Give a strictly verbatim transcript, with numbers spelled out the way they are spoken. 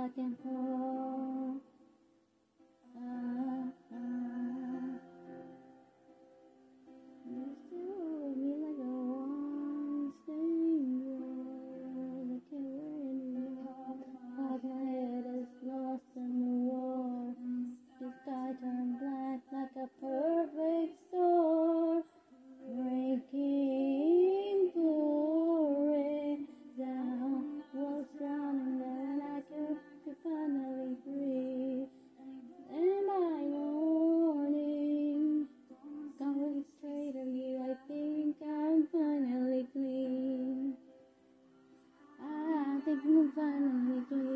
back and forth. Ah, ah. You still hold me like a one-string girl. I can't wear anymore. My head is lost in the war. The sky turned black like a perfect storm. Breaking pouring down, walls drowning, then I could, could finally breathe. And by morning, going straight at you, I think I'm finally clean. I think I'm finally clean.